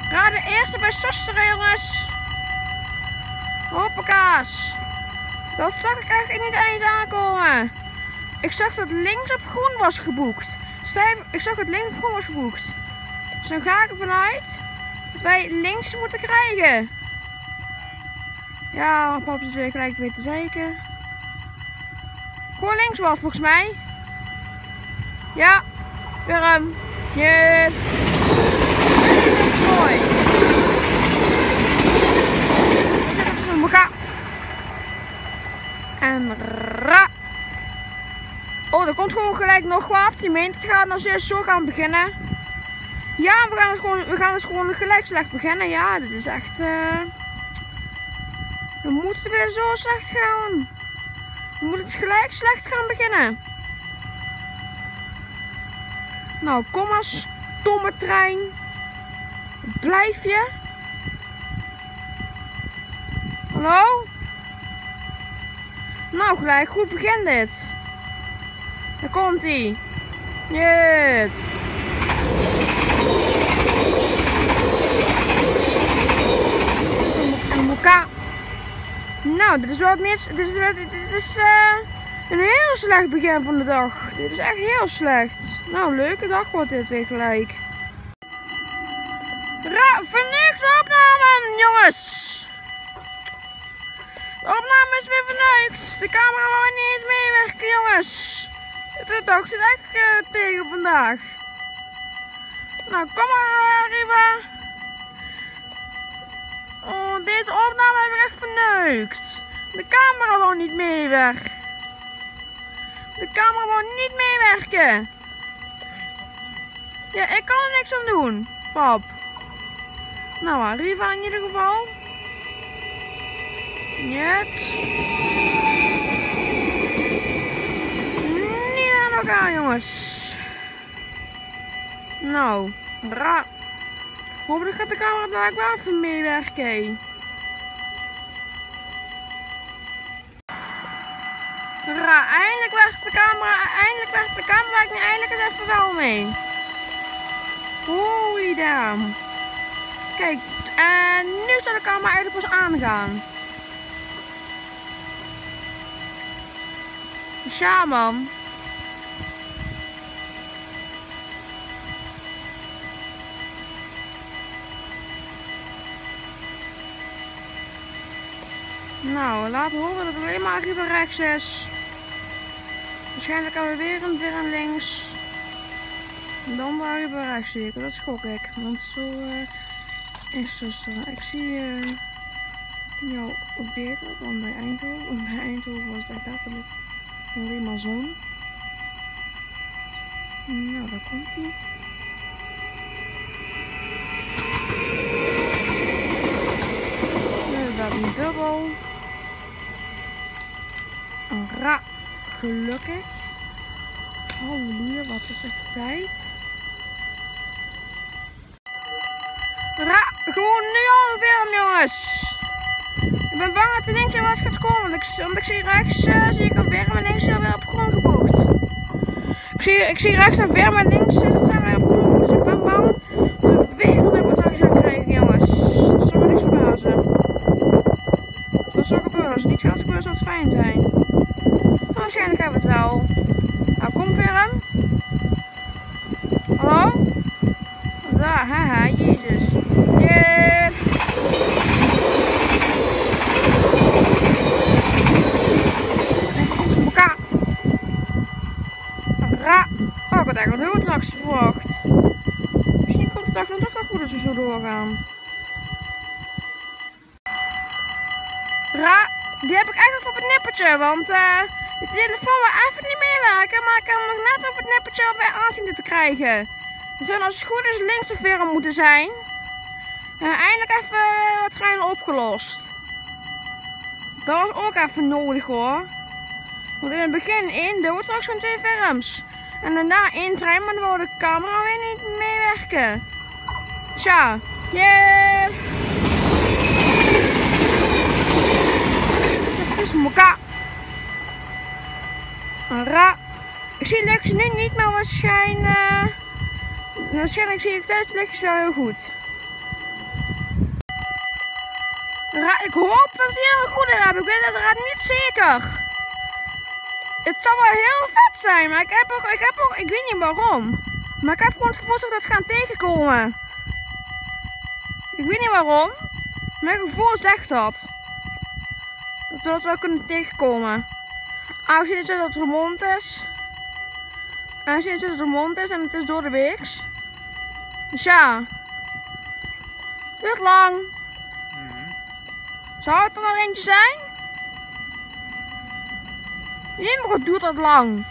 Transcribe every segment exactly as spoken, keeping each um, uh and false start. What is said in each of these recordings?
Ra, de eerste bij Sosteren, jongens. Hoppakaas. Dat zag ik eigenlijk niet eens aankomen. Ik zag dat links op groen was geboekt. Stijf, ik zag dat links op groen was geboekt. Dus dan ga ik ervan uit dat wij links moeten krijgen. Ja, papa is weer gelijk weer te zeiken. Gewoon links was volgens mij. Ja, weer hem. Yes. Mooi. We zitten tussen elkaar. En ra. Oh, er komt gewoon gelijk nog wat. Die meent het gaat nou zo gaan beginnen. Ja, we gaan het gewoon, we gaan het gewoon gelijk slecht beginnen. Ja, dit is echt. Uh... We moeten het weer zo slecht gaan. We moeten het gelijk slecht gaan beginnen. Nou, kom maar, stomme trein. Blijf je? Hallo? Nou, gelijk goed begin dit. Daar komt hij. Yes. Elkaar. Nou, dit is wel het mis. Dit is, dit is uh, een heel slecht begin van de dag. Dit is echt heel slecht. Nou, leuke dag wordt dit weer gelijk. Ra, verneukt opname, jongens. De opname is weer verneukt. De camera wou niet eens meewerken, jongens. De dag zit echt uh, tegen vandaag. Nou, kom maar, uh, Riva. Oh, deze opname heb ik echt verneukt. De camera wou niet meewerken. De camera wou niet meewerken. Ja, ik kan er niks aan doen, pap. Nou, Riva in ieder geval. Niet. Niet aan elkaar, jongens. Nou, ra. Hopelijk gaat de camera daar wel even meewerken. Ra, eindelijk werkt de camera, eindelijk werkt de camera werkt nu eindelijk eens even wel mee. Holy damn. Kijk, en nu zal de camera eigenlijk pas aangaan. Ja, man. Nou, laten we horen dat het alleen maar Riva rechts is. Waarschijnlijk gaan we weer een, weer een links. En dan waar Riva rechts zie ik. Dat schok ik. Want zo uh, is het. Uh, ik zie uh, jou beter dan bij Eindhoven. Want bij Eindhoven was het echt letterlijk alleen maar zon. Nou, daar komt hij. Inderdaad een dubbel. Een ra. Gelukkig. Halleluja, wat is echt tijd. Ra. Gewoon nu al een film, jongens. Ik ben bang dat er links weer wat gaat komen. Want ik, want ik zie rechts uh, zie ik een weer en links zijn we weer op grond geboekt. Ik zie, ik zie rechts een weer en links zijn we weer op grond geboekt. Dus ik ben bang dat we weer een reportage gaan krijgen, jongens. Dat zal me niks verbazen. Dat zal gebeuren. Als het niet gaat gebeuren, zal het fijn zijn. Maar waarschijnlijk hebben we het wel. Nou, kom Willem. Hallo? Daar, haha, jezus. Yeah. Elkaar. Ra. Oh, ik had eigenlijk een hulptraks verwacht. Misschien komt het toch nog wel goed als we zo doorgaan. Ra. Die heb ik eigenlijk op het nippertje, want uh, de telefoon wil even niet meewerken, maar ik heb hem nog net op het nippertje om bij aanzien te krijgen. We zullen als het goed is links of weer moeten zijn. En eindelijk even wat treinen opgelost. Dat was ook even nodig hoor. Want in het begin één doodstraks gewoon twee films. En daarna één trein, maar dan wou de camera weer niet meewerken. Tja, yeah! Tussen elkaar. Ra. Ik zie de lichtjes nu niet, maar waarschijnlijk, uh, waarschijnlijk zie ik thuis de lichtjes wel heel goed. Ra, ik hoop dat we een goede hebben. Ik weet het inderdaad niet zeker. Het zou wel heel vet zijn, maar ik heb ook, ik heb ook, ik weet niet waarom. Maar ik heb gewoon het gevoel dat we dat gaan tegenkomen. Ik weet niet waarom. Mijn gevoel zegt dat. Dat we dat wel kunnen tegenkomen. Aangezien het zo dat het remond is. Aangezien het zo dat het remond is en het is door de weeks. Dus ja. Duurt lang. Mm-hmm. Zou het er nog eentje zijn? Jemig, wat duurt dat lang?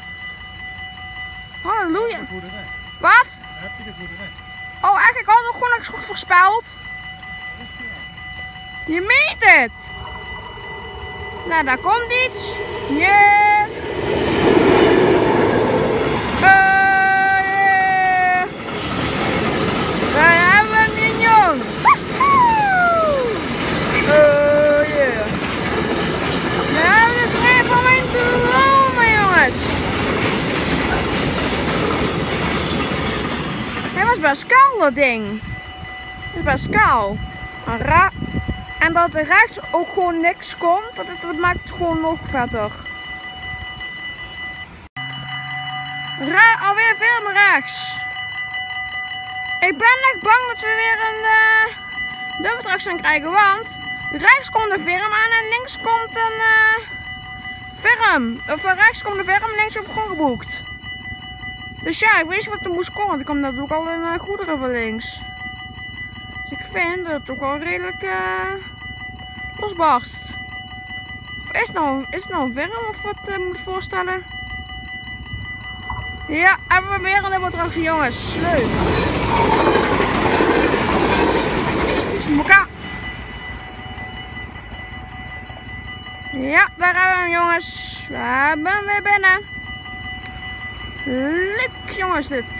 Halleluja. Wat? Heb je de goede weg? Oh echt, ik had ook gewoon niks goed voorspeld. Je meent het! Nou, daar komt iets. Yeah. Uh, yeah. Daar hebben we een mignon. Uh, yeah. Daar hebben we de trein van mijn dromen, jongens. Hij was best kaal, dat ding. Het is best kaal. Een ra. En dat er rechts ook gewoon niks komt, dat, het, dat maakt het gewoon nog vetter. Ra, alweer veel naar rechts. Ik ben echt bang dat we weer een uh, dubbeltraks gaan krijgen, want rechts komt de firm aan en links komt een uh, firm. Of uh, rechts komt de firm en links heb ik gewoon geboekt. Dus ja, ik weet niet wat er moest komen, want ik kwam net ook al in uh, goederen van links. Dus ik vind dat het ook wel redelijk uh, losbarst. Of is het nou, is het nou een firm of wat uh, moet ik voorstellen? Ja, hebben we weer een dubbeltractie, jongens. Leuk. Mokka. Ja, daar hebben we hem, jongens. We hebben hem weer binnen. Leuk, jongens, dit.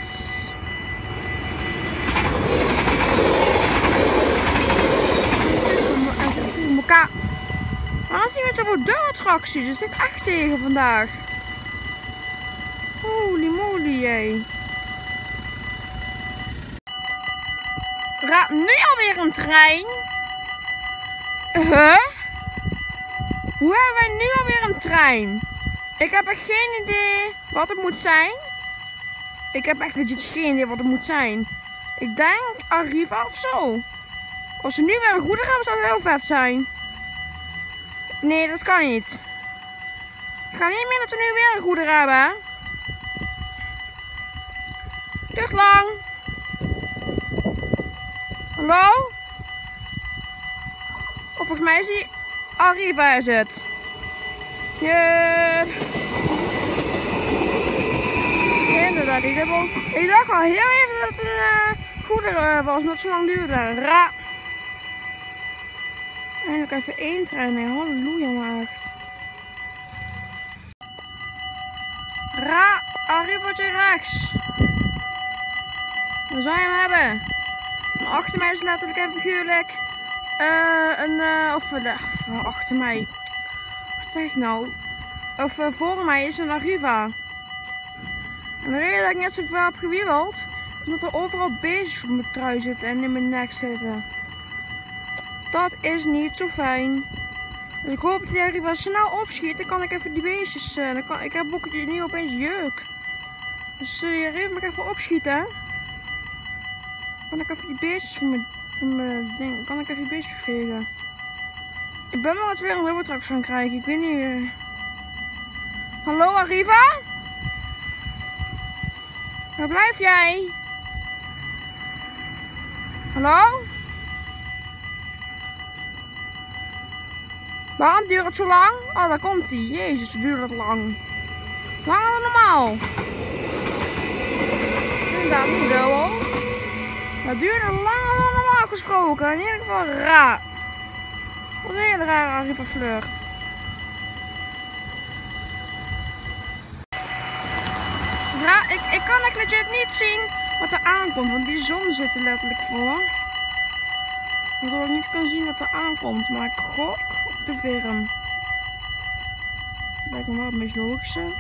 Mokka. Waarom zien we zoveel dubbeltracties? Er zit echt tegen vandaag. Holy moly, jee. Ra, nu alweer een trein? Huh? Hoe hebben wij nu alweer een trein? Ik heb echt geen idee wat het moet zijn. Ik heb echt legit geen idee wat het moet zijn. Ik denk Arriva of zo. Als we nu weer een goeder hebben, zou het heel vet zijn. Nee, dat kan niet. Ik ga niet meer dat we nu weer een goeder hebben. Duurt lang. Hallo? Of volgens mij is die Arriva is het. Yeah. Inderdaad, die dubbel. Ik dacht al heel even dat het een uh, goederen was, omdat het zo lang duurde. Ra. Eindelijk even één trein. Nee, halleluja maar echt. Ra. Arrivaatje rechts. Dan zou je hem hebben. En achter mij is letterlijk en figuurlijk uh, een, uh, of uh, achter mij, wat zeg ik nou? Of uh, voor mij is een Arriva. En de reden dat ik net zo ver heb gewiebeld, is omdat er overal beestjes op mijn trui zitten en in mijn nek zitten. Dat is niet zo fijn. Dus ik hoop dat die Arriva snel opschiet, dan kan ik even die beestjes, uh, dan kan, ik heb ook nu opeens jeuk. Dus uh, die Arriva mag even opschieten. Kan ik even die beestjes van mijn, van mijn ding, kan ik even die beestjes vegen? Ik ben wel eens weer een dubbeltraks gaan krijgen, ik weet niet meer. Hallo Arriva? Waar blijf jij? Hallo? Waarom duurt het zo lang? Oh, daar komt hij. Jezus, duurt het lang. Langer dan normaal. Inderdaad, niet dubbel. Dat duurde langer dan normaal gesproken. In ieder geval raar. Wat een hele rare Arriva flirt. Ja, ik, ik kan echt legit niet zien wat er aankomt, want die zon zit er letterlijk voor. Waardoor ik niet kan zien wat er aankomt, maar ik gok op de firm. Dat lijkt me wel het meest logische.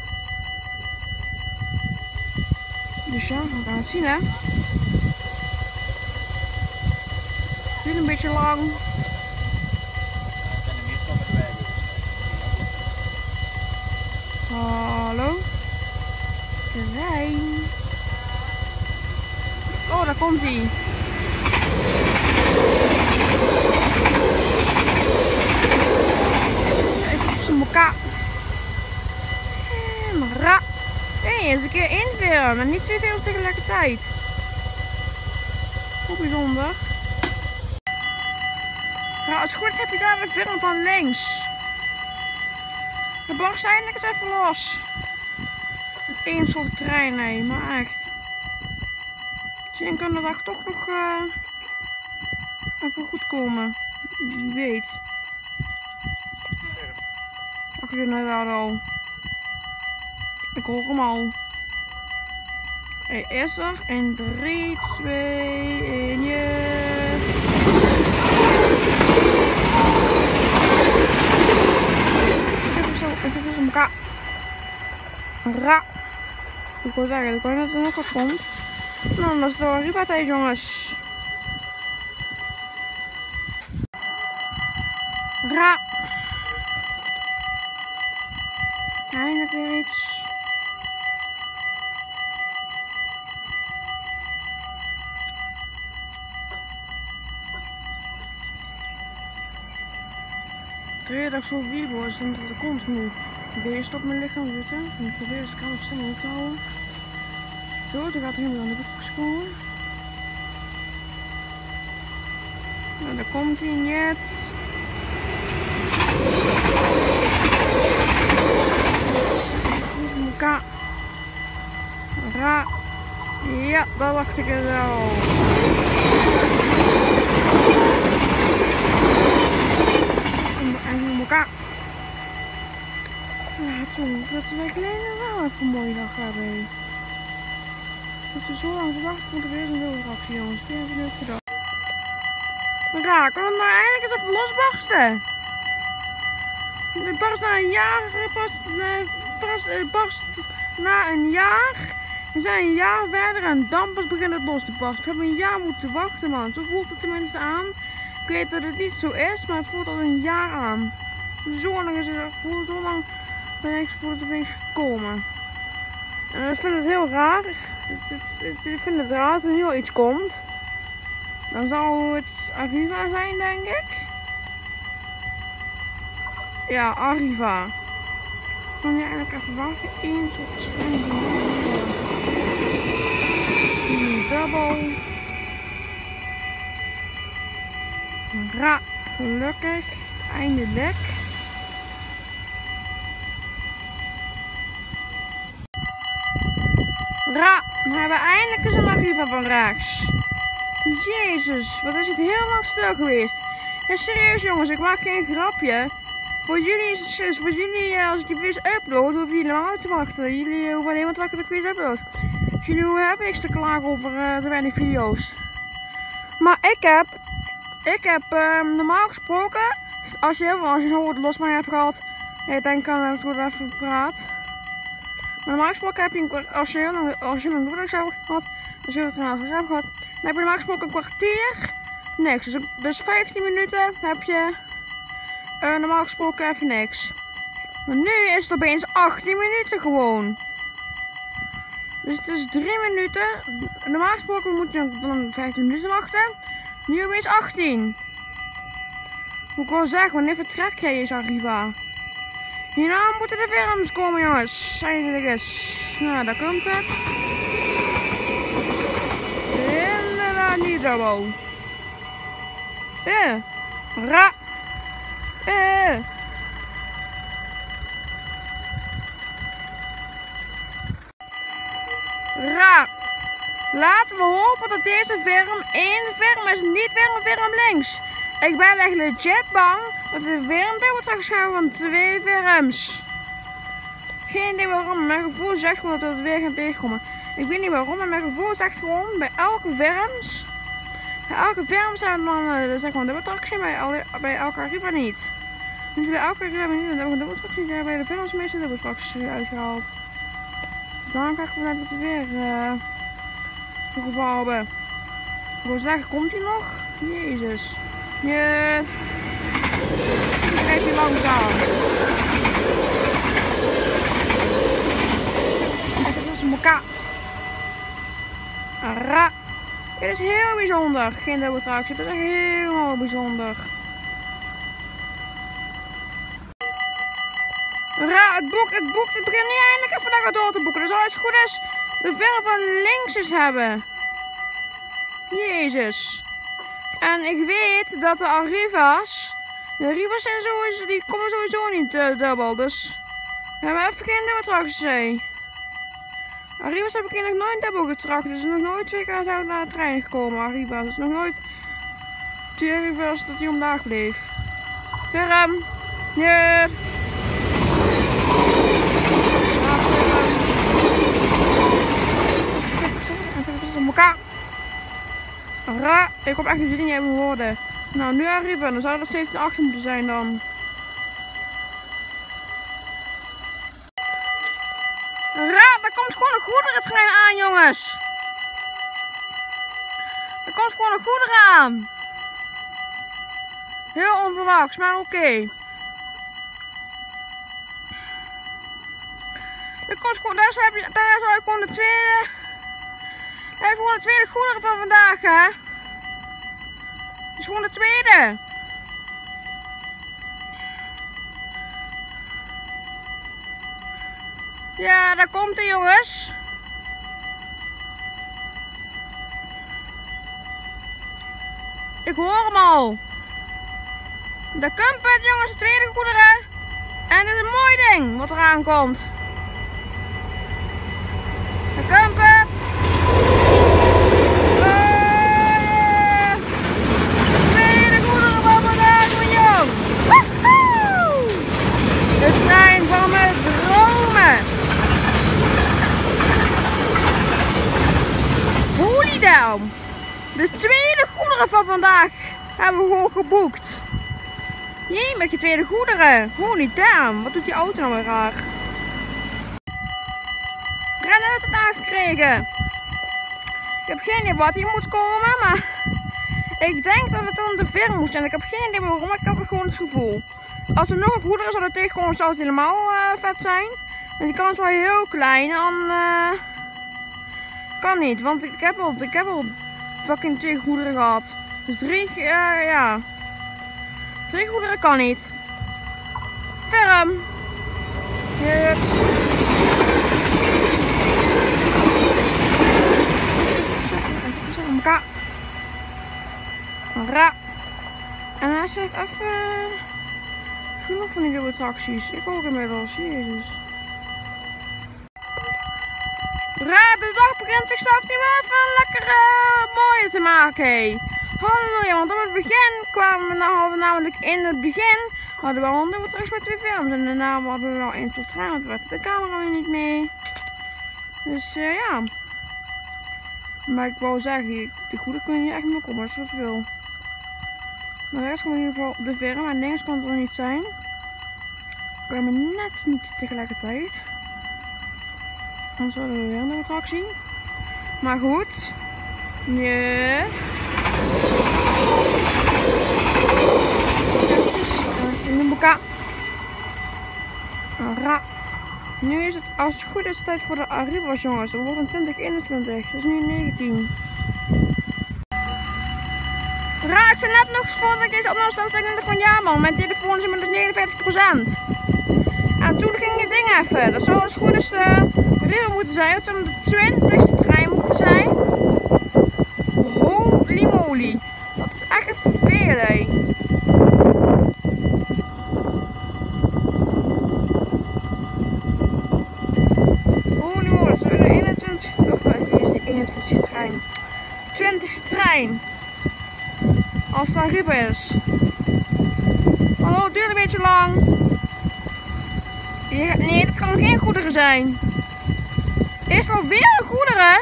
Dus ja, we gaan het zien, hè. Duurt een beetje lang. daar komt hij. Even tussen elkaar. En ra. Hé, eens een keer inveren, maar niet twee veel tegelijkertijd. Hoe bijzonder. Ja, als het goed is heb je daar de film van links. De barst eindelijk eens even los. Eén soort trein, nee, maar echt. Misschien kan de dag toch nog uh, even goed komen. Wie weet. Ach, je inderdaad al. Ik hoor hem al. Hij is er. In drie, twee, één, je. Even tussen elkaar. Ra. Ik wil zeggen, ik weet dat er nog wat komt. Nou, dat is wel Arriva tijd, jongens. Ra. Eindelijk weer iets. Drie dag zo vier is dan dat er komt nu. Ik ben eerst op mijn lichaam zitten. En ik probeer de kraan op stil te houden. Zo, dan gaat hij helemaal aan de boekjes komen. Nou, daar komt hij net. Even elkaar. Ra. Ja, dat dacht ik er zo. Even elkaar. Laten we dat we kleine wel even een mooie dag hebben. Dat we zo lang te wachten, komt er weer een wilde actie, jongens. Die hebben we net gedaan. Raak, kan het nou eindelijk eens even losbarsten? Het barst na een jaar, barst, barst, barst na een jaar. We zijn een jaar verder en dan pas begint het los te barsten. We hebben een jaar moeten wachten, man. Zo voelt het tenminste aan. Ik weet dat het niet zo is, maar het voelt al een jaar aan. Zo lang is het, zo lang ben ik voor het opeens gekomen. En ik vind het heel raar. Ik vind het raar dat er nu al iets komt. Dan zou het Arriva zijn, denk ik. Ja, Arriva. Ik kan nu eigenlijk even wachten. Eén soort scherm. Dubbel. Ra, gelukkig. Eindelijk. Ra, we hebben eindelijk eens een Arriva van rechts. Jezus, wat is het heel lang stil geweest. Ja, serieus jongens, ik maak geen grapje. Voor jullie is het serieus, voor jullie als ik die video's upload, hoeven jullie helemaal niet te wachten. Jullie hoeven alleen maar te wachten dat ik video's upload. Dus jullie hebben niks te klagen over uh, te weinig video's. Maar ik heb, ik heb uh, normaal gesproken, als je, als je zo het losmaken hebt gehad, ik denk aan dat ik het even praat. Maar normaal gesproken heb je een kwartier, als je heel lang, als je een doordag zou gehad, als je het trouwens zou gehad, dan heb je normaal gesproken een kwartier, niks. Dus, dus vijftien minuten heb je uh, normaal gesproken even niks. Maar nu is het opeens achttien minuten gewoon. Dus het is drie minuten. Normaal gesproken moet je dan vijftien minuten wachten. Nu opeens achttien. Moet ik wel zeggen, wanneer vertrek jij eens Arriva? Hierna moeten de films komen, jongens. Eindelijk eens. Nou, daar komt het. Inderdaad niet dubbel. Eh. Ra. Eh. Ra. Laten we hopen dat deze film één film is, niet weer een film links. Ik ben echt legit bang dat er weer een dubbeltrag gaan van twee films. Geen idee waarom, mijn gevoel zegt gewoon dat we het weer gaan tegenkomen. Ik weet niet waarom, maar mijn gevoel zegt gewoon bij elke films. Bij elke film zijn we dan uh, zeg maar een dubbeltractie, bij, alle, bij elke Arriva niet. Dus bij elke Arriva niet, dan hebben we een dubbeltractie, die hebben bij de films meestal dubbeltracties uitgehaald. Dus dan krijgen we net weer uh, een geval hebben. Ik wil zeggen, komt hij nog? Jezus. Je krijgt hij langzaam. Even tussen elkaar. Ra. Dit is heel bijzonder. Geen dubbele tractie. Dit is echt heel bijzonder. Ra, het boek, het boek, het begint niet eindelijk even lekker door te boeken. Dus als het goed is, de verf van links eens hebben. Jezus. En ik weet dat de Arriva's, de Arriva's zijn sowieso, die komen sowieso niet uh, dubbel. Dus we hebben even geen dubbel tractie. Arriva's heb ik nog nooit dubbel getracht. Dus nog nooit twee keer zijn naar de trein gekomen. Arriva's. Dus nog nooit twee Arriva's dat hij omlaag bleef. Verm. Nee. Elkaar. Ra, ik hoop echt dat jullie niet hebben woorden. Nou, nu Arriva, dan zou dat zeventien acht moeten zijn dan. Ra, daar komt gewoon een goederentrein aan, jongens. Er komt gewoon een goederen aan. Heel onverwachts, maar oké. Okay. Er komt gewoon, daar, heb je, daar zou ik gewoon de tweede. Daar heb je gewoon de tweede goederen van vandaag, hè. Dat is gewoon de tweede. Ja, daar komt hij, jongens. Ik hoor hem al. Daar komt het, jongens, de tweede goederen. En het is een mooi ding wat eraan komt. Daar komt het. De trein van mijn dromen. Holy damn. De tweede goederen van vandaag hebben we gewoon geboekt. Jee, met je tweede goederen. Holy damn. Wat doet die auto nou weer raar? Rennen heeft het aangekregen. Ik heb geen idee wat hier moet komen, maar ik denk dat het dan de ver moest. En ik heb geen idee waarom, maar ik heb gewoon het gevoel. Als er nog een goederen zouden tegenkomen, zou het helemaal uh, vet zijn. En die kans is wel heel klein. Dan uh, kan niet, want ik heb al, ik heb al fucking twee goederen gehad. Dus drie, uh, ja. Drie goederen kan niet. Ferm. Yep. Elkaar. Ra. En hij heeft even genoeg van die dubbele tracties. Ik ook inmiddels, jezus. Ra, de dag begint zichzelf nu wel even lekker uh, mooier te maken. Hey. Halleluja, want op het begin kwamen we, nou, hadden we namelijk in het begin hadden we al een dubbele tractie met twee films. En daarna hadden we wel één tot drie, want werd de camera weer niet mee. Dus uh, ja. Maar ik wou zeggen, de goede kun je echt mee komen, dat is wat veel. Maar rechts komt in ieder geval de verre, maar links kan het er niet zijn. We kwamen net niet tegelijkertijd. Dan zouden we weer een attractie. Maar goed. Nee. In elkaar. Ra. Nu is het, als het goed is, tijd voor de Arriva's, jongens. Dat wordt een twintig eenentwintig. Dat is nu negentien. Ra, ik zei net nog voordat ik deze opname stelde, ik van ja man, mijn telefoon is inmiddels negenenvijftig procent. En toen ging dit ding even. Dat zou als het goed is de Arriva moeten zijn. Dat zou de twintigste trein moeten zijn. Holy moly. Dat is echt even veel, hé. Holy moly, dat is de eenentwintigste, of hier is de eenentwintigste trein. twintigste trein. Als het een Arriva is. Hallo, het duurt een beetje lang. Nee, dat kan geen goederen zijn. Is er weer een goederen?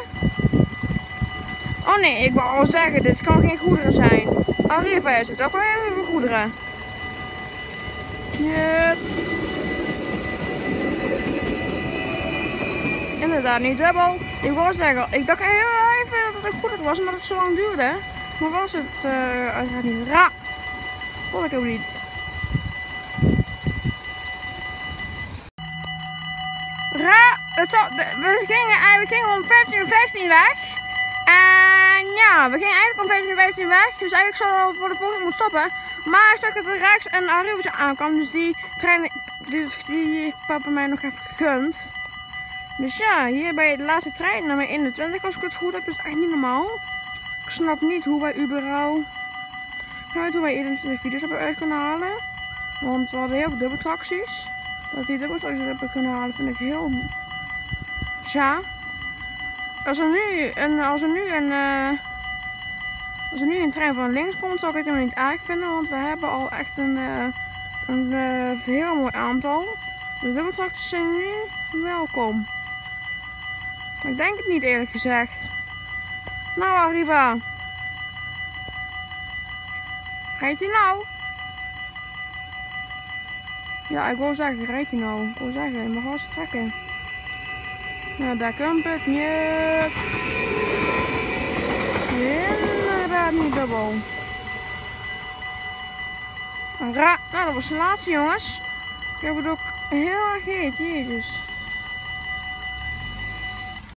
Oh nee, ik wou al zeggen, dit kan geen goederen zijn. Arriva is het, ook wel even goederen. Yep. Inderdaad, niet dubbel. Ik wou zeggen, ik dacht heel even dat het een goederen was, omdat het zo lang duurde. Maar was het uh, uiteraard niet. Ra! Vond ik ook niet. Ra! Het zou, de, we, gingen, we gingen om vijftien uur vijftien weg. En ja, we gingen eigenlijk om vijftien vijftien weg. Dus eigenlijk zouden we voor de volgende moeten stoppen. Maar stak het er rechts en Arriva aankwam. Dus die trein die, die heeft papa mij nog even gegund. Dus ja, hier bij de laatste trein naar mijn eenentwintig als ik het goed heb. Dat is echt niet normaal. Ik snap niet hoe wij überhaupt... Ik weet hoe wij eenentwintig video's hebben uit kunnen halen. Want we hadden heel veel dubbeltracties. Dat die dubbeltracties hebben kunnen halen vind ik heel... Ja. Als er nu een, als er nu een, uh, als er nu een trein van links komt, zou ik het helemaal niet erg vinden, want we hebben al echt een, uh, een uh, heel mooi aantal. De dubbeltracties zijn nu welkom. Ik denk het niet eerlijk gezegd. Nou Arriva. Rijdt hij nou? Ja, ik wou zeggen, rijdt hij nou? Ik wou zeggen, je mag wel eens trekken. Nou, daar komt het niet. Inderdaad niet dubbel. Ra nou, dat was de laatste jongens. Ik heb het ook heel erg heet, jezus.